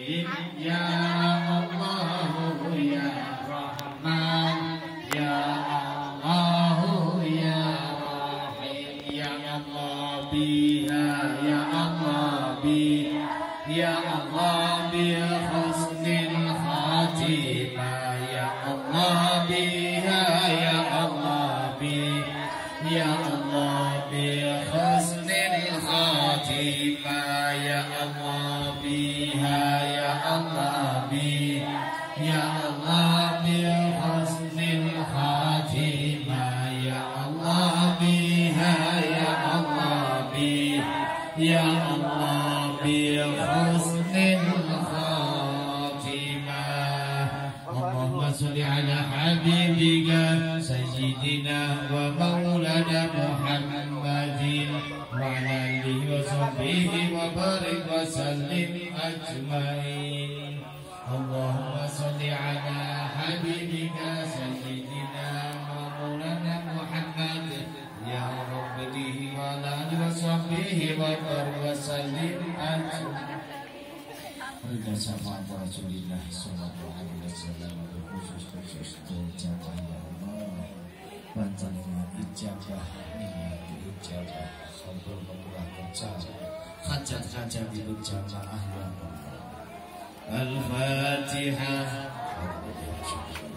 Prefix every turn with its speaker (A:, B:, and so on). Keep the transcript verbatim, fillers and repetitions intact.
A: Ya Allah ya Rahman ya Allah ya Rahim ya Allah biha ya Allah bi ya Allah bi husnil khatimah ya Allah biha ya Allah bi ya Allah bi husnil khatimah ya Allah biha ya Allah bi ya Allah bi husnil khatimah ya Allah biha ya Allah bi ya Allah bi husnil khatimah. Allahumma sholli ala habibika sayyidina wa maulana Muhammadin wa ala alihi wa sahbihi wa barik wa sallim ajmain. Allahumma sholli ala habibika sayyidina wa maulana Muhammad ya rabbihi wa ala alihi wa sahbihi wa barik wa sallim ajmain. Ridha syafaat Rasulillah sallallahu alaihi wasallam khusus khusus tercapai ya Allah. Panjangnya ijabah niat ijabah sambil memulai kerja hajat-hajat ibu jamaah ya Allah. Al-Fatihah.